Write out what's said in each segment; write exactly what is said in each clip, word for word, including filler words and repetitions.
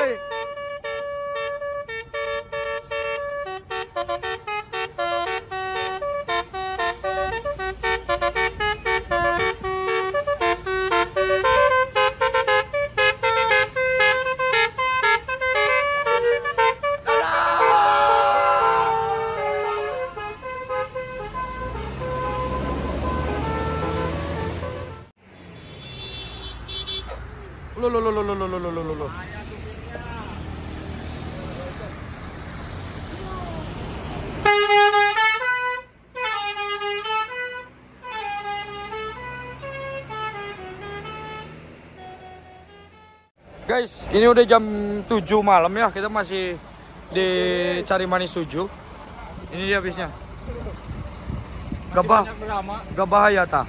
kali. Lo lo lo lo lo lo lo lo lo lo. Guys, ini udah jam tujuh malam ya. Kita masih di Cari Manis tujuh. Ini dia bisnya. Gabah. Gabah Hayata.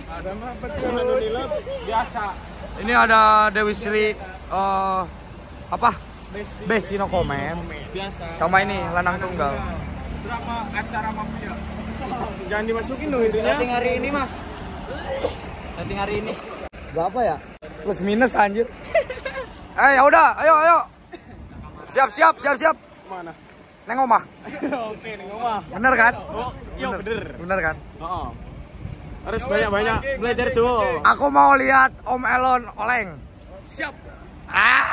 Biasa. Ini ada Dewi Sri uh, apa? Besti No Comment. Biasa. Sama ini Lanang Tunggal. Drama acara mafia. Jangan dimasukin dong intinya. Rating hari ini, Mas. Rating hari ini. Berapa ya? Plus minus anjir. Eh ya udah, ayo ayo. Siap siap siap siap. Mana? Neng omah. Oke, nih ngomong. Bener kan? Oh, iya bener. Bener kan? Heeh. Harus banyak-banyak belajar suhu. Aku mau lihat Om Elon oleng. Siap. Ah.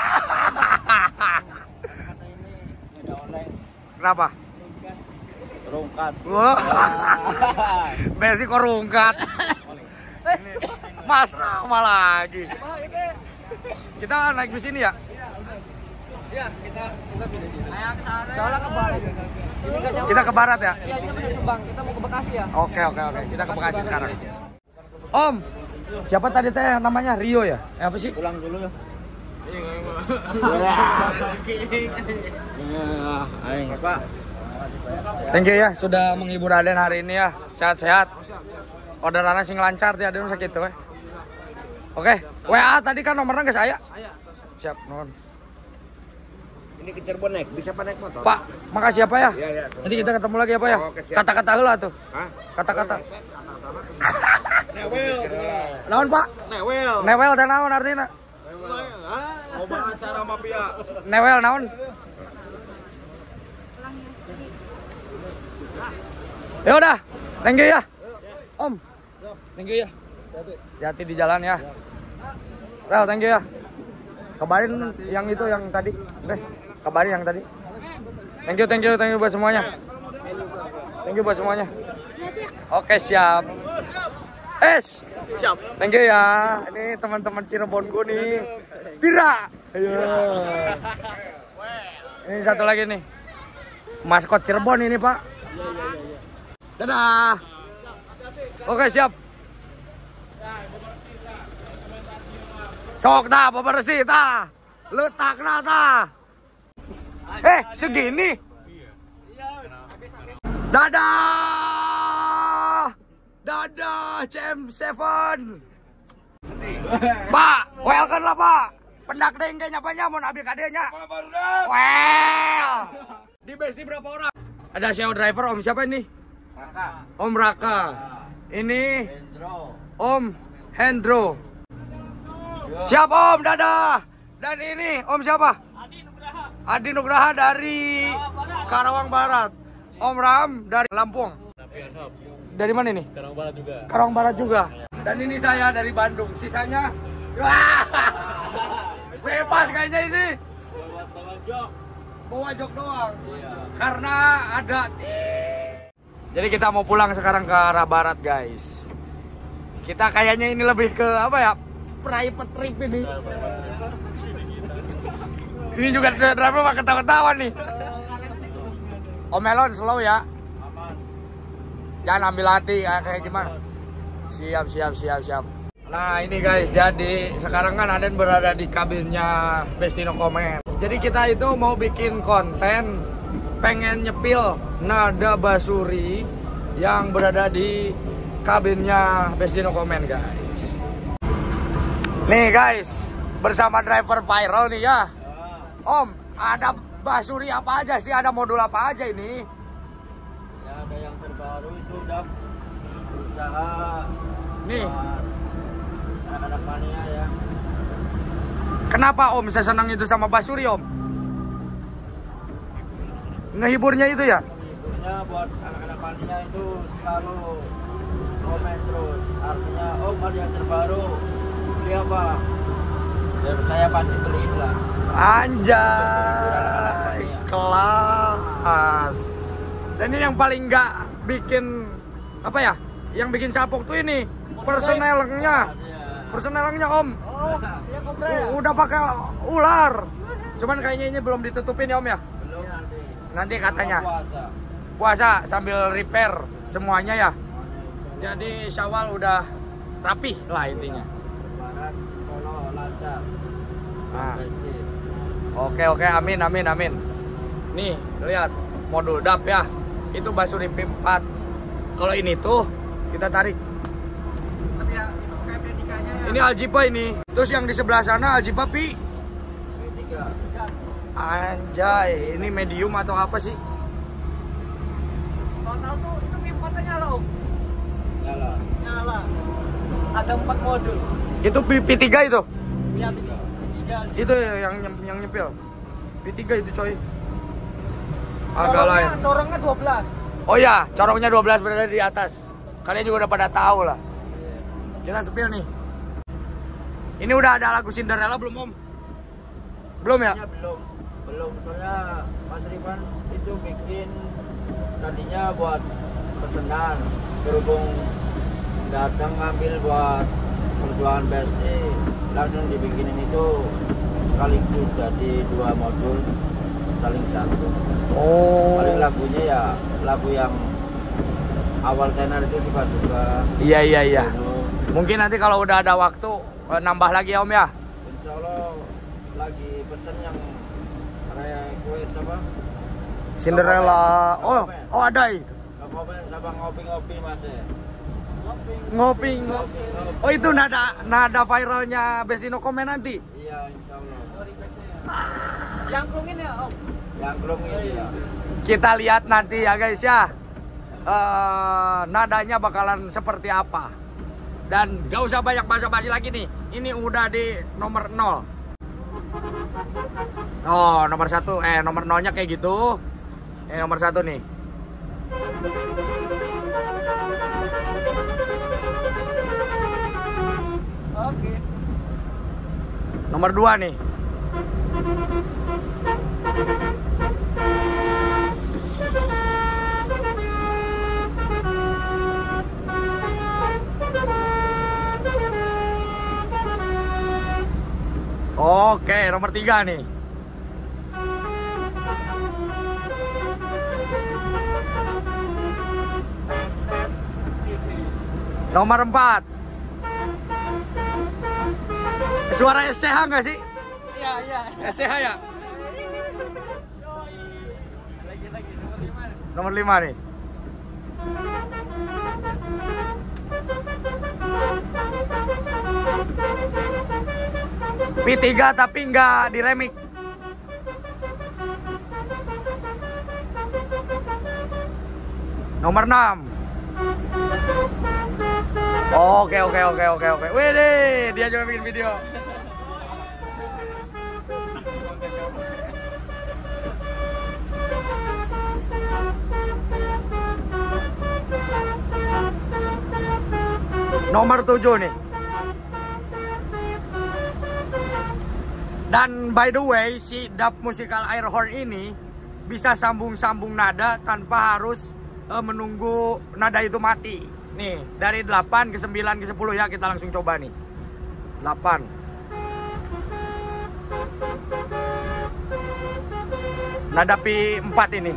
Ada oleng. Kenapa? Rungkat. Wah. Besi kok rungkat. Mas Rama lagi. Kita naik bis ini ya? Iya, kita kita pilih sini. Ayo ke sana. Soalnya ke barat. Kita ke barat ya? Iya, ini benar Subang. Kita mau ke Bekasi ya. Oke oke oke. Kita ke Bekasi sekarang. Om, siapa tadi teh namanya Rio ya? Eh, apa sih? Pulang dulu ya. Iya, ayo, Pak. Thank you ya sudah menghibur Aden hari ini ya. Sehat-sehat. Orderannya sing lancar dia Aden sakit tuh. Oke, W A tadi kan nomornya ke saya. Siap, non. Ini ke Cirebon naik, bisa apa naik motor? Pak, makasih ya Pak ya. Iya, iya. Nanti kita ketemu lagi ya Pak ya. Kata-kata heula tuh. Hah? Kata-kata. Newel. Naon Pak? Newel. Newel teh naon artinya? Loba acara mafia. Newel naon? Ya udah, thank you ya. Om. Thank you ya. Hati-hati di jalan ya. Well, thank you ya. Kabarin yang itu yang tadi. Oke, kabarin yang tadi. Thank you, thank you, thank you buat semuanya. Thank you buat semuanya. Oke, siap. Es. Siap. Thank you ya. Ini teman-teman Cirebon gue nih. Pira. Ayo. Ini satu lagi nih. Maskot Cirebon ini, Pak. Dadah. Oke, siap. Sok dah, bebersih tah. Letak na tah. Eh, segini. Dadah. Dadah, C M tujuh. Pak, welcome lah, Pak. Pendak deng kayaknya apa mau ambil kadenya. Well. Di besi berapa orang? Ada show driver Om siapa ini? Raka. Om Raka. Ini Hendro. Om Hendro. Siap Om, dadah. Dan ini Om siapa? Adi Nugraha. Adi Nugraha dari Karawang Barat. Om Ram dari Lampung. Dari mana ini? Karawang Barat juga. Karawang Barat juga. Dan ini saya dari Bandung. Sisanya wah, bebas kayaknya ini. Bawa jok. Bawa jok doang. Karena ada. Jadi kita mau pulang sekarang ke arah barat guys. Kita kayaknya ini lebih ke apa ya? Private trip ini. Ini juga driver mah ketawa-ketawa nih. Om Elon slow ya. Jangan ambil hati kayak gimana. Siap siap siap siap. Nah ini guys, jadi sekarang kan Aden berada di kabinnya Besti No Comment. Jadi kita itu mau bikin konten pengen nyepil nada basuri yang berada di kabinnya Besti No Comment guys. Nih guys, bersama driver viral nih ya. Om, ada basuri apa aja sih? Ada modul apa aja ini? Ya ada yang terbaru itu udah usaha. Nih. Anak-anak mania ya. Kenapa Om bisa senang itu sama basuri Om? Ngehiburnya itu ya? Hiburnya buat anak-anak mania itu selalu komen terus. Artinya, oh ada yang terbaru, beli apa? Ya saya pasti beliin lah. Anjay, kelas. Dan ini yang paling nggak bikin apa ya? Yang bikin salpok tuh ini personelnya, personelnya Om. U- udah pakai ular. Cuman kayaknya ini belum ditutupin ya Om ya? Belum nanti. Nanti katanya. Puasa. Puasa sambil repair semuanya ya. Jadi Syawal udah rapih lah intinya. Lebaran Solo lancar. Nah. Pasti. Oke oke amin amin amin. Nih lihat modul dap ya. Itu Basuri P empat. Kalau ini tuh kita tarik. Tapi ya kayak predikanya ya. Ini Aljipa ini. Terus yang di sebelah sana Aljipa Pi. P tiga. Anjay, ini medium atau apa sih? Total tuh itu P empat-nya nyala Om. Nyala. Nyala. Ada empat modul. Itu P tiga itu. Iya, P tiga. Itu yang yang nyempil. P tiga itu coy. Agak lain. Corongnya dua belas. Oh ya, corongnya dua belas berada di atas. Kalian juga udah pada tahu lah. Kita sepil nih. Ini udah ada lagu Cinderella belum Om? Belum ya? Tadinya belum. Belum. Soalnya Mas Rifan itu bikin tadinya buat pesanan. Berhubung datang ngambil buat perjuangan B S D, langsung dibikinin itu sekaligus jadi dua modul saling satu. Oh. Paling lagunya ya lagu yang awal tenar itu suka-suka. Iya iya iya. Gunung. Mungkin nanti kalau udah ada waktu eh, nambah lagi ya Om ya. Insya Allah lagi pesen yang request apa? Cinderella. Oh, oh ada itu. Komen sama ngopi-ngopi Mas ya. Ngopi ngopi. Oh itu nada nada viralnya Bestino Komen nanti. Iya insya Allah. Yang kelungin ya Om. Yang belum ini ya. Kita lihat nanti ya guys ya. Eh, nadanya bakalan seperti apa. Dan gak usah banyak basa-basi lagi nih. Ini udah di nomor nol. Oh nomor satu. Eh nomor nolnya kayak gitu. Ini nomor satu nih. Oke. Nomor dua nih. Oke, nomor tiga nih. Nomor empat. Suara S C H nggak sih? Iya, iya. S C H ya? Lagi lagi nomor lima. Nomor lima nih. P tiga tapi nggak di remix. Nomor enam. Oke oke oke oke oke. Wede, dia juga bikin video. Nomor tujuh nih. Dan by the way, si dub musikal air horn ini bisa sambung-sambung nada tanpa harus uh, menunggu nada itu mati. Nih, dari delapan ke sembilan ke sepuluh ya, kita langsung coba nih. delapan. Nada pi empat ini.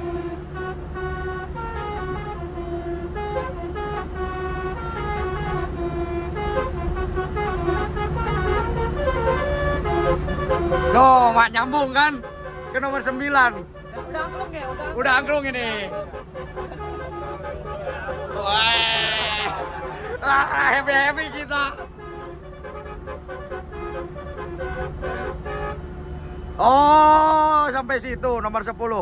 Loh, mak nyambung kan ke nomor sembilan. Udah angklung ya, udah. Udah angklung ini. Wah, ah, happy happy kita. Oh, sampai situ nomor sepuluh.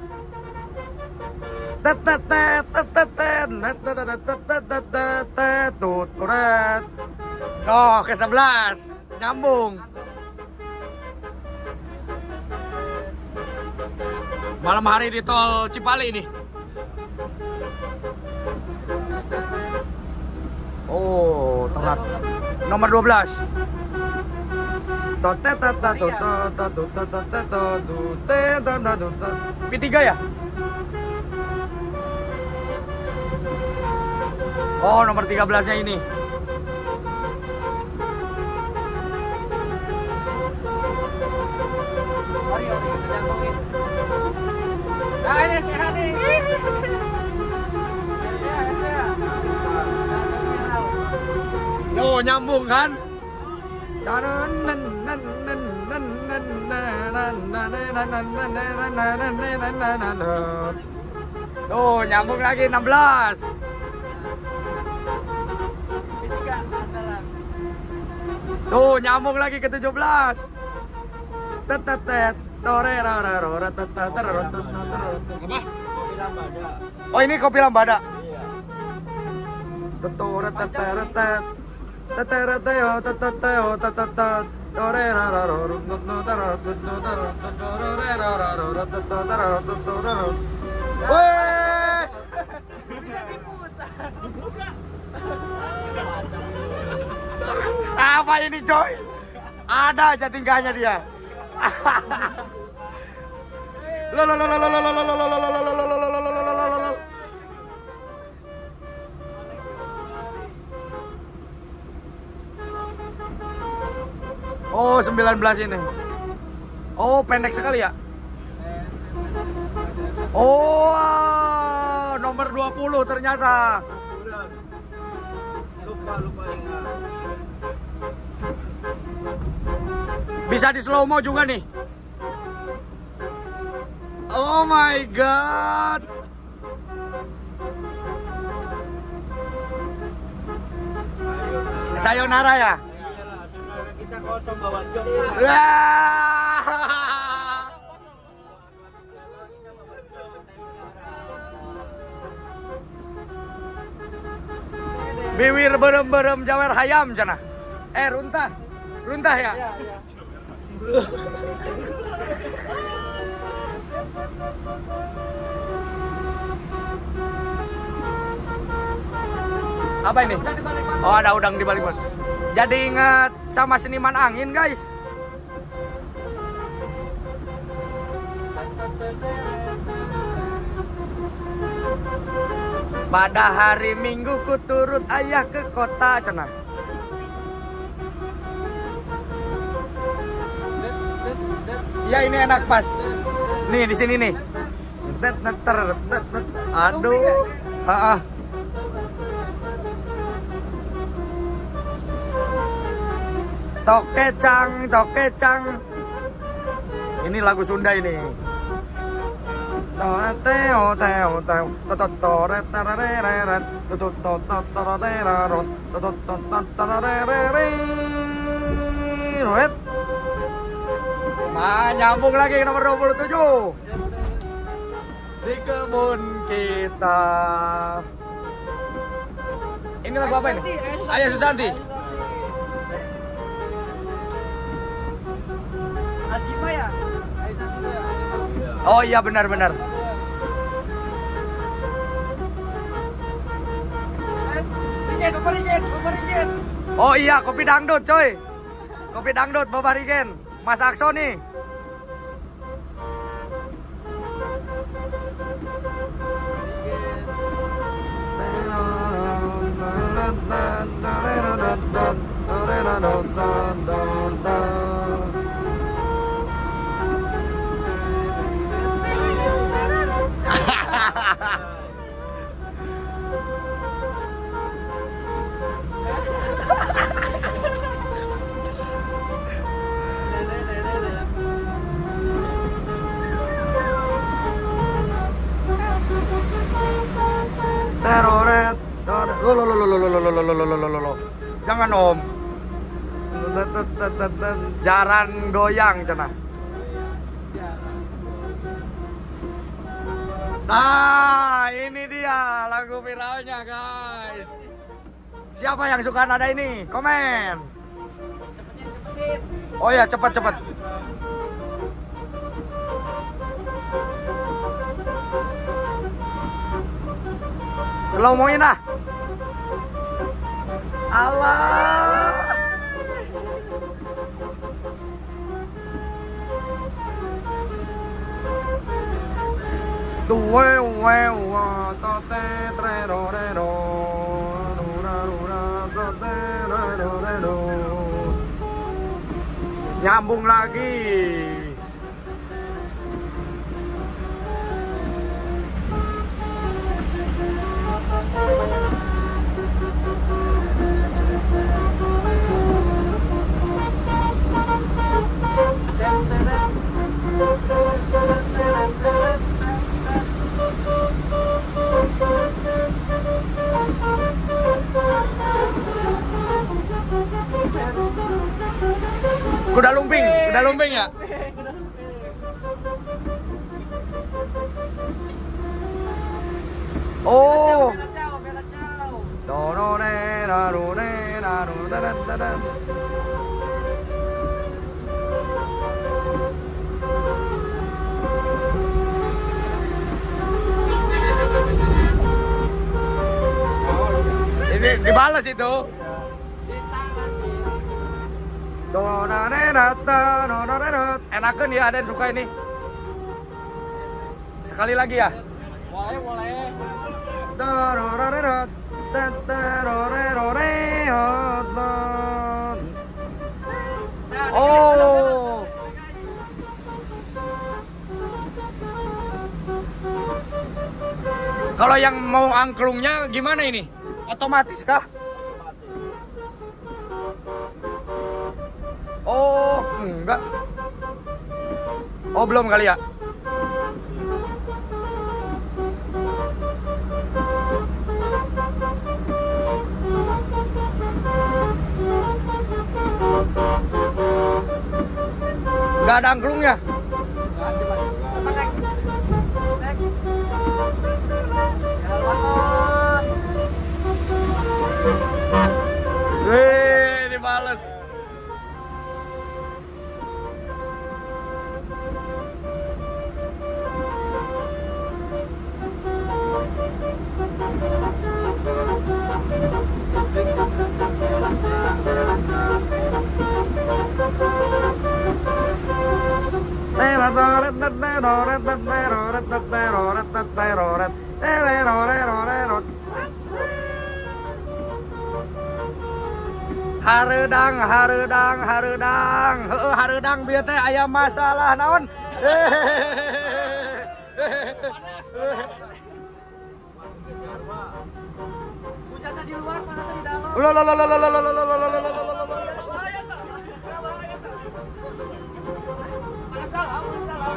Tetetet tetetet tetetet tuturet. Oh, ke sebelas nyambung. Malam hari di tol Cipali ini. Oh, telat. Nomor dua belas. P tiga ya? Oh, nomor tiga belas-nya ini. Nah, ini sehat nih. Oh, nyambung kan? Tuh, nyambung lagi enam belas. Tuh, nyambung lagi ke tujuh belas. Tetetet. Oh, ini kopi lambada. Apa ini coy? Ada aja tingkahnya dia. Lo lo lo lo lo lo lo lo lo lo lo lo lo lo lo. Oh, sembilan belas ini. Oh, pendek sekali ya. Oh, nomor dua puluh ternyata. Lupa lupa ingat. Bisa di slow mo juga nih. Oh my god. Sayonara ya? Iyalah, saudara kita kosong bawa jok. Wah. Biwir berem-berem jawer hayam cana. Eh, runtah. Runtah ya? Iya, iya. Apa ini? Oh, ada udang di balik. Jadi ingat sama seniman angin, guys. Pada hari Minggu ku turut ayah ke kota cenah. Ya ini enak pas. Nih di sini nih. Aduh. Heeh. Tokecang, tokecang. Ini lagu Sunda ini. Teo teo teo totore tarareret totototorerarot totototorereret. Nah, nyambung lagi ke nomor dua puluh tujuh. Di kebun kita. Ini lagu apa ini? Ayah Susanti. Ajima ya? Ayo satu ya. Oh iya benar-benar. Rigen, Bapak Rigen, Bapak Rigen. Oh iya, kopi dangdut coy. Kopi dangdut Bapak Rigen. Mas Akso nih. Teroret, lo lo lo lo lo lo lo lo lo lo lo lo lo. Jangan om. Jaran goyang cenah. Nah, ini dia lagu viralnya guys. Siapa yang suka nada ini? Komen. Oh ya, cepat cepat. Slow moin ah. Allah. Tuh wow wow to te tre ro re ro ro ra ro ra to te re ro re ro. Nyambung lagi. Kuda lumping, kuda lumping ya? Oh. Do do ne na do ne na do da da da da. Ini dibalas itu. Enakan ya, ada yang suka ini. Sekali lagi ya. Boleh, boleh. Oh. Kalau yang mau angklungnya gimana ini? Otomatis kah? Oh, enggak. Oh, belum kali ya? Enggak ada angklungnya. Wih, dibales. Hareudang, hareudang, hareudang, heueuh hareudang bieu teh aya masalah naon? Hujannya di luar, panasnya di dalam. Ulah lah lah lah lah lah lah lah lah lah lah. Panas dalam, panas dalam.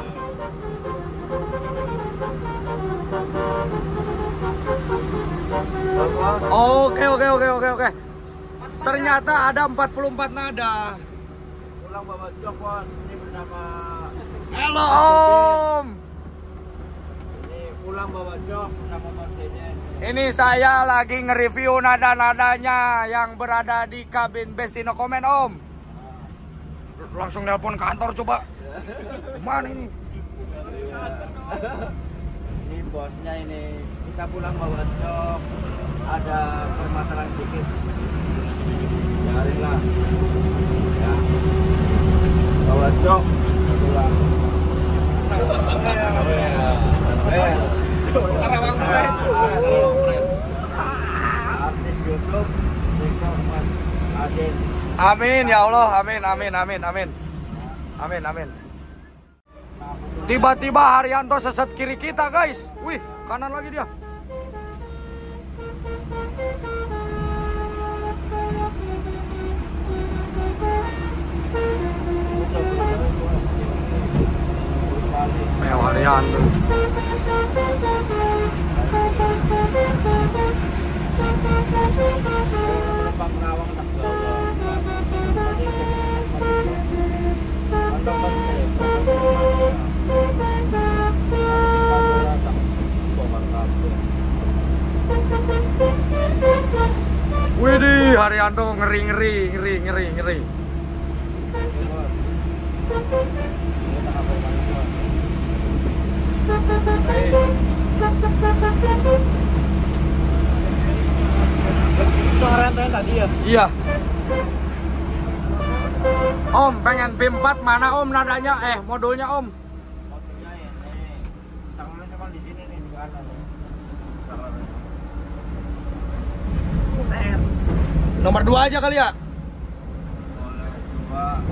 Oke oke oke oke oke. Ternyata ada empat puluh empat nada. Pulang bawa jok bos, ini bersama. Halo Om. Ini pulang bawa jok bersama Mas Dede. Ini saya lagi nge-review nada-nadanya yang berada di kabin Bestino Komen Om. Langsung nelpon kantor coba. Mana ini? Ini bosnya ini. Kita pulang bawa jok. Ada permasalahan dikit. Carilah. Ya. Bawa jok. Pulang. Eh. Karawang friend. Artis YouTube. TikTok Mas Adin. Amin ya Allah, amin amin amin amin. Amin amin. Tiba-tiba Haryanto sesat kiri kita guys. Wih, kanan lagi dia. Mewah Haryanto. Penumpang Rawang tak bawa. Mantap banget. Widih, Haryanto ngeri ngeri ngeri ngeri ngeri. ya? Iya. Om, pengen P empat mana Om nadanya? Eh, modulnya Om. Motornya ini. Tangannya cuma di sini nih, di kanan nih. Tangannya. Nomor dua aja kali ya? Boleh, dua.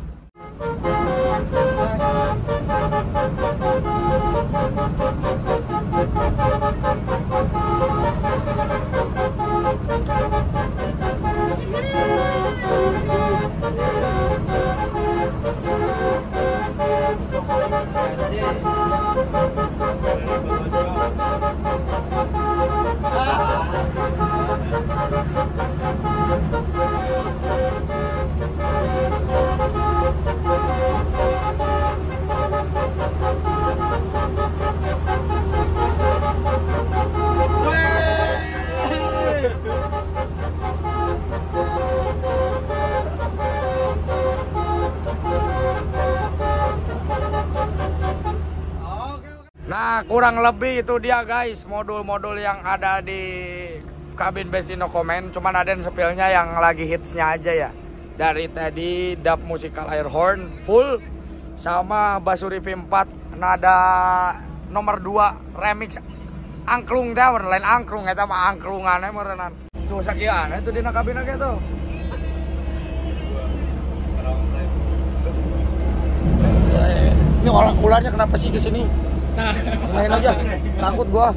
Nah, kurang lebih itu dia guys, modul-modul yang ada di kabin Besti No Comment. Cuman ada sepilnya yang lagi hitsnya aja ya. Dari tadi dub musikal air horn full, sama Basuri V empat nada nomor dua remix angklung teh lain angklung eta mah angklungannya merenan. Tuh sakian itu dina kabin ge tuh. Ini orang ularnya kenapa sih ke sini? Main aja, takut gua.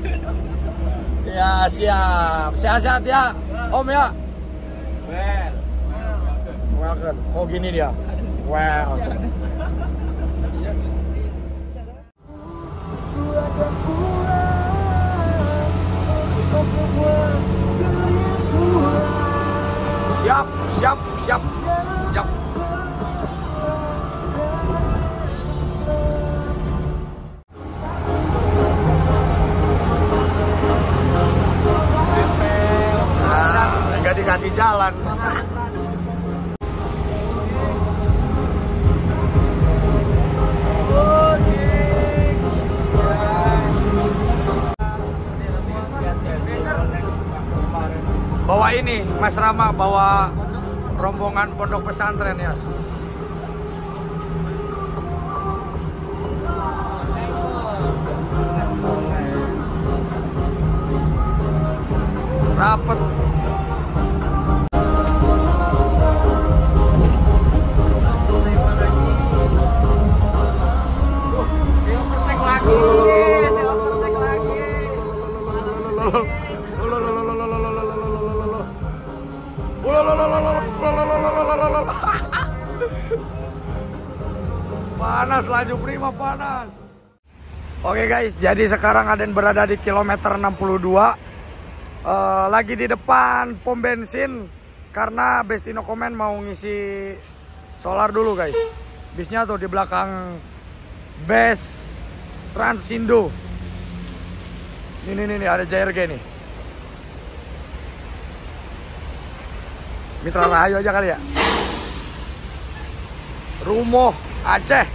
Ya siap, sehat-sehat ya, Om ya. Well. Welcome. Oh gini dia. Wow. Siap, siap, siap, siap. Dikasih jalan. Bawa ini, Mas Rama bawa rombongan pondok pesantren ya. Rapet. Panas, laju prima panas. Oke guys, jadi sekarang Aden berada di kilometer enam puluh dua, uh, lagi di depan pom bensin karena Besti No Comment mau ngisi solar dulu guys. Bisnya tuh di belakang Best Transindo. Ini nih, nih ada J R G nih. Mitra Rahayu aja kali ya. Rumoh Aceh.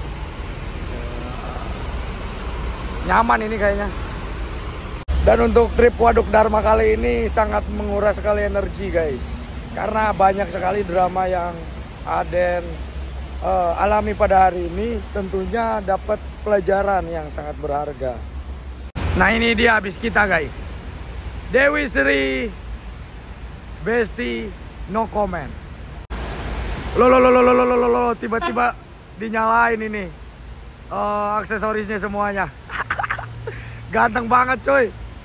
Nyaman ini kayaknya. Dan untuk trip Waduk Dharma kali ini sangat menguras sekali energi guys. Karena banyak sekali drama yang Aden uh, alami pada hari ini. Tentunya dapat pelajaran yang sangat berharga. Nah ini dia habis kita guys. Dewi Sri Besti No Comment. Lo lo lo lo lo lo lo tiba-tiba dinyalain ini uh, aksesorisnya semuanya. Ganteng banget coy.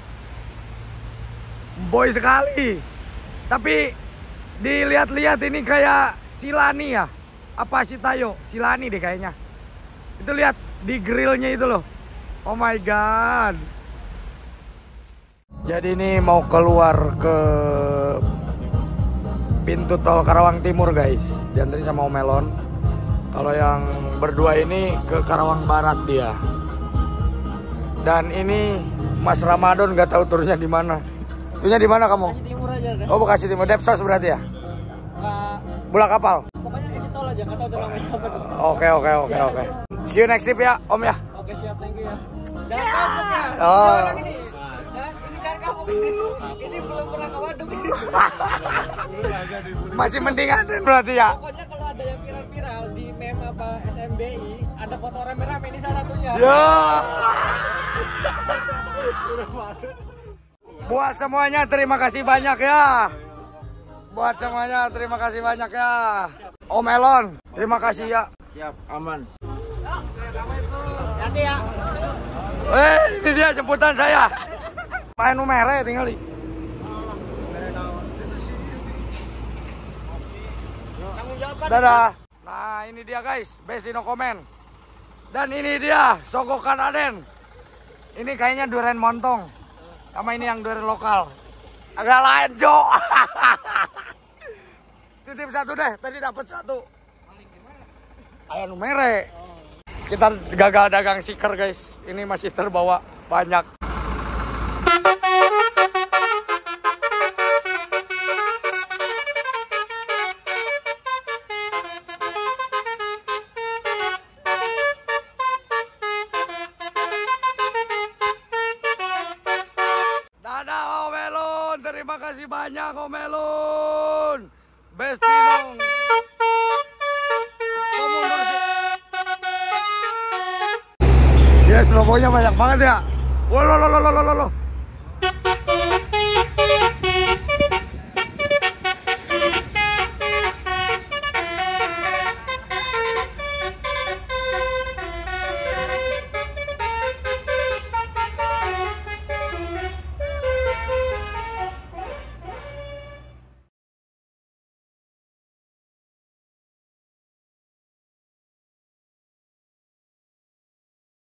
Boy sekali. Tapi dilihat-lihat ini kayak Silani ya. Apa sih Tayo? Silani deh kayaknya. Itu lihat di grillnya itu loh. Oh my god. Jadi ini mau keluar ke pintu tol Karawang Timur guys. Diantri sama Om Melon. Kalau yang berdua ini ke Karawang Barat dia. Dan ini Mas Ramadan nggak tahu turunnya di mana. Turunnya di mana kamu? Bekasi Timur aja kan? Oh Bekasi Timur, Depsos berarti ya? Nggak, Bola kapal? pokoknya isi tol aja, nggak tahu tuh namanya apa tuh. Oke oke oke oke. See you next trip ya Om ya. Oke siap, thank you ya. Jangan kapok ya. Oh. Jangan ini. Jangan ini jangan kapok ini. Ini belum pernah ke Waduk ini. Masih mending Aden berarti ya. Pokoknya kalau ada yang viral-viral di meme apa S M B I, ada foto rame-rame ini salah satunya. Ya. Buat semuanya terima kasih banyak ya. Buat semuanya terima kasih banyak ya. Om Elon, terima kasih ya. Siap, aman. Hati ya. Eh, ini dia jemputan saya. Main numere tinggal di. Dadah. Nah, ini dia guys, Besti No Comment. Dan ini dia sogokan Aden. Ini kayaknya durian montong. Sama ini yang durian lokal. Agak lain, Jo. Titip satu deh, tadi dapat satu. Ayam numere. Kita gagal dagang siker guys. Ini masih terbawa banyak. Dadah Om Elon, terima kasih banyak Om Elon. Besti dong. Kok mundur sih? Yes, logonya banyak banget ya. Wah, lo lo lo lo lo lo.